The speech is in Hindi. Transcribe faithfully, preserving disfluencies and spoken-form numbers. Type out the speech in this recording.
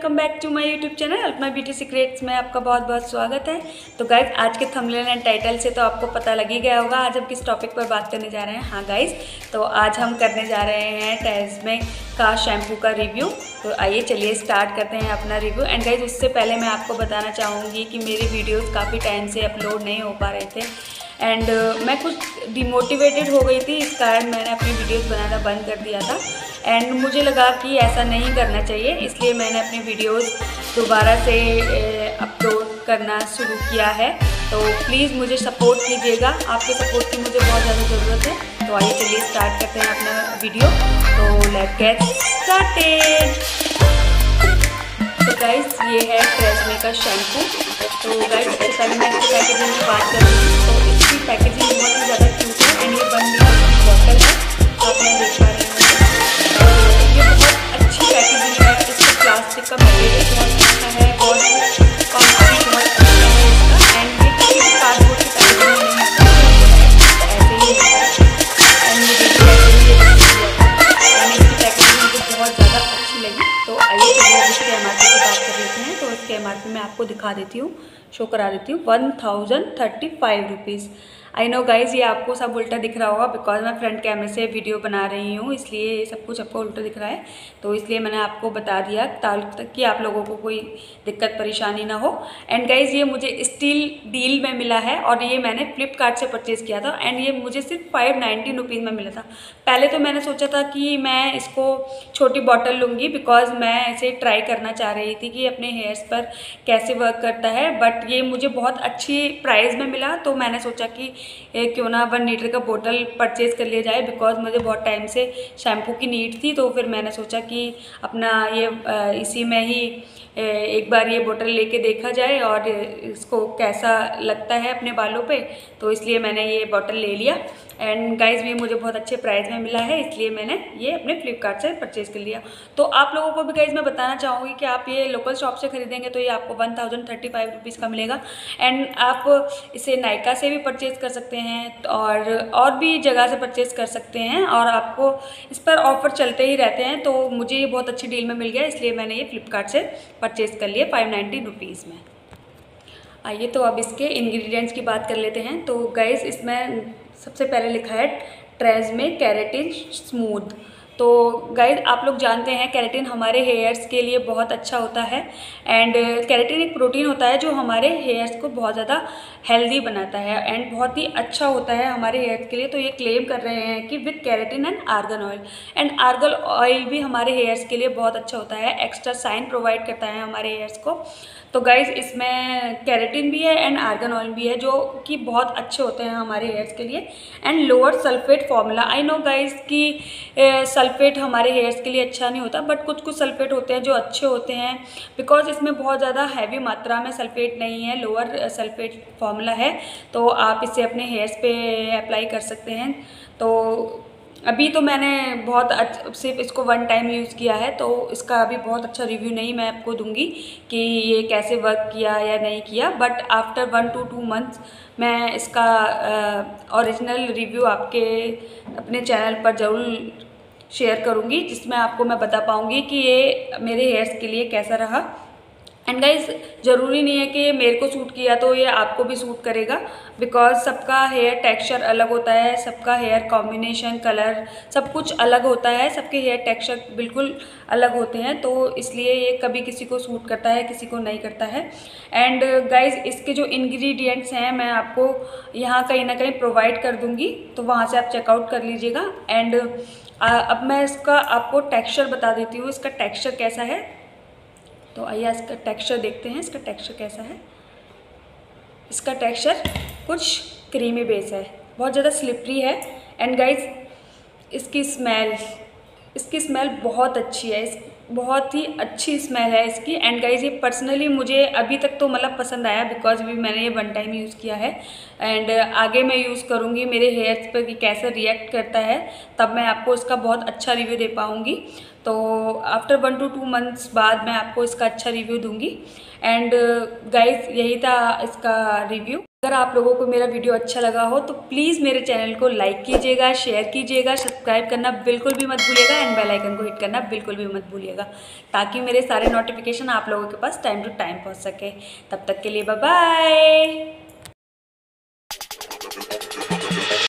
Welcome back to my YouTube channel Alpana beauty secrets में आपका बहुत बहुत स्वागत है। तो गाइज आज के थंबनेल एंड टाइटल से तो आपको पता लग ही गया होगा आज हम किस टॉपिक पर बात करने जा रहे हैं। हाँ गाइज, तो आज हम करने जा रहे हैं ट्रेज़मे का शैम्पू का रिव्यू। तो आइए चलिए स्टार्ट करते हैं अपना रिव्यू। एंड गाइज उससे पहले मैं आपको बताना चाहूँगी कि मेरे वीडियोज़ काफ़ी टाइम से अपलोड नहीं हो पा रहे थे एंड uh, मैं कुछ डिमोटिवेटेड हो गई थी, इस कारण मैंने अपनी वीडियोस बनाना बंद कर दिया था। एंड मुझे लगा कि ऐसा नहीं करना चाहिए, इसलिए मैंने अपनी वीडियोस दोबारा से अपलोड करना शुरू किया है। तो प्लीज़ मुझे सपोर्ट कीजिएगा, आपके सपोर्ट की मुझे बहुत ज़्यादा ज़रूरत है। तो आइए चलिए स्टार्ट करते हैं अपना वीडियो। तो लेट्स गेट स्टार्टेड। तो गाइस ये है ट्रेज़मे का शैम्पू। तो गाइस इससे पहले मैं इसकी पैकेजिंग की बात कर रही हूँ। तो इसकी पैकेजिंग बहुत ही ज़्यादा क्यूट है एंड ये वन लीटर की बॉटल है, तो आप मैं देख पा रही हूँ। और ये बहुत अच्छी पैकेजिंग है, इसका प्लास्टिक का मटेरियल बहुत अच्छा है और क्वालिटी बहुत अच्छा है इसका। एंड ये किसी भी कार्डबोर्ड की पैकेजिंग में नहीं आता है, ऐसे ही होता है। एंड मुझे भी ऐसे ही ये दिया था एंड इसकी पैकेजिंग मुझे बहुत ज़्यादा अच्छी लगी। तो आइए चलिए अब इसके एम आर पी की बात कर लेते हैं। तो इसके एम आर पी मैं आपको दिखा देती हूँ, शो करा देती हूँ। One thousand thirty five rupees. I know guys ये आपको सब उल्टा दिख रहा होगा बिकॉज मैं फ्रंट कैमरे से वीडियो बना रही हूँ, इसलिए सब कुछ आपको उल्टा दिख रहा है। तो इसलिए मैंने आपको बता दिया ताकि आप लोगों को कोई दिक्कत परेशानी ना हो। एंड गाइज ये मुझे स्टील डील में मिला है और ये मैंने फ्लिपकार्ट से परचेज़ किया था एंड ये मुझे सिर्फ फाइव नाइन्टी रुपीज़ में मिला था। पहले तो मैंने सोचा था कि मैं इसको छोटी बॉटल लूँगी बिकॉज मैं इसे ट्राई करना चाह रही थी कि अपने हेयर्स पर कैसे वर्क करता है, बट ये मुझे बहुत अच्छी प्राइस में मिला। तो मैंने सोचा कि क्यों ना वन लीटर का बोतल परचेज़ कर लिया जाए बिकॉज मुझे बहुत टाइम से शैम्पू की नीड थी। तो फिर मैंने सोचा कि अपना ये इसी में ही एक बार ये बोतल लेके देखा जाए और इसको कैसा लगता है अपने बालों पे। तो इसलिए मैंने ये बोतल ले लिया एंड गाइज भी मुझे बहुत अच्छे प्राइस में मिला है, इसलिए मैंने ये अपने फ्लिपकार्ट से परचेज़ कर लिया। तो आप लोगों को भी गाइज मैं बताना चाहूँगी कि आप ये लोकल शॉप से खरीदेंगे तो ये आपको one thousand thirty five rupees का मिलेगा। एंड आप इसे नायका से भी परचेज़ कर सकते हैं और और भी जगह से परचेज़ कर सकते हैं और आपको इस पर ऑफ़र चलते ही रहते हैं। तो मुझे ये बहुत अच्छी डील में मिल गया, इसलिए मैंने ये फ्लिपकार्ट से परचेज़ कर लिया फाइव नाइन्टी रुपीज़ में। आइए तो अब इसके इंग्रेडिएंट्स की बात कर लेते हैं। तो गाइस इसमें सबसे पहले लिखा है ट्रेज़मे केराटिन स्मूथ। तो गाइस आप लोग जानते हैं केराटिन हमारे हेयर्स के लिए बहुत अच्छा होता है एंड केराटिन एक प्रोटीन होता है जो हमारे हेयर्स को बहुत ज़्यादा हेल्दी बनाता है एंड बहुत ही अच्छा होता है हमारे हेयर्स के लिए। तो ये क्लेम कर रहे हैं कि with keratin and argan oil. And argan oil भी हमारे हेयर्स के लिए बहुत अच्छा होता है, एक्स्ट्रा शाइन प्रोवाइड करता है हमारे हेयर्स को। तो गाइज़ इसमें केराटिन भी है एंड आर्गन ऑयल भी है जो कि बहुत अच्छे होते हैं हमारे हेयर्स के लिए। And lower sulphate formula. I know guys कि सल्फेट हमारे हेयर्स के लिए अच्छा नहीं होता, बट कुछ कुछ सल्फेट होते हैं जो अच्छे होते हैं बिकॉज इसमें बहुत ज़्यादा हैवी मात्रा में सल्फेट नहीं है, लोअर सल्फेट फॉर्मूला है। तो आप इसे अपने हेयर्स पे अप्लाई कर सकते हैं। तो अभी तो मैंने बहुत सिर्फ इसको वन टाइम यूज़ किया है, तो इसका अभी बहुत अच्छा रिव्यू नहीं मैं आपको दूंगी कि ये कैसे वर्क किया या नहीं किया, but after one two two months मैं इसका ओरिजिनल रिव्यू आपके अपने चैनल पर ज़रूर शेयर करूंगी, जिसमें आपको मैं बता पाऊंगी कि ये मेरे हेयर्स के लिए कैसा रहा। एंड गाइज ज़रूरी नहीं है कि ये मेरे को सूट किया तो ये आपको भी सूट करेगा बिकॉज सबका हेयर टेक्सचर अलग होता है, सबका हेयर कॉम्बिनेशन कलर सब कुछ अलग होता है, सबके हेयर टेक्सचर बिल्कुल अलग होते हैं। तो इसलिए ये कभी किसी को सूट करता है किसी को नहीं करता है। एंड गाइज इसके जो इंग्रेडिएंट्स हैं मैं आपको यहाँ कहीं ना कहीं प्रोवाइड कर दूँगी, तो वहाँ से आप चेकआउट कर लीजिएगा। एंड अब मैं इसका आपको टेक्स्चर बता देती हूँ, इसका टेक्स्चर कैसा है। तो आइए इसका टेक्सचर देखते हैं, इसका टेक्सचर कैसा है। इसका टेक्सचर कुछ क्रीमी बेस है, बहुत ज़्यादा स्लिपरी है। एंड गाइज इसकी स्मेल इसकी स्मेल बहुत अच्छी है, इस बहुत ही अच्छी स्मेल है इसकी। एंड गाइज ये पर्सनली मुझे अभी तक तो मतलब पसंद आया बिकॉज भी मैंने ये वन टाइम यूज़ किया है एंड आगे मैं यूज़ करूँगी मेरे हेयर्स पर कि कैसे रिएक्ट करता है, तब मैं आपको इसका बहुत अच्छा रिव्यू दे पाऊँगी। तो after one two two months बाद मैं आपको इसका अच्छा रिव्यू दूँगी। एंड गाइज यही था इसका रिव्यू। अगर आप लोगों को मेरा वीडियो अच्छा लगा हो तो प्लीज़ मेरे चैनल को लाइक कीजिएगा, शेयर कीजिएगा, सब्सक्राइब करना बिल्कुल भी मत भूलिएगा एंड बेल आइकन को हिट करना बिल्कुल भी मत भूलिएगा, ताकि मेरे सारे नोटिफिकेशन आप लोगों के पास टाइम टू टाइम पहुंच सके। तब तक के लिए बाय बाय।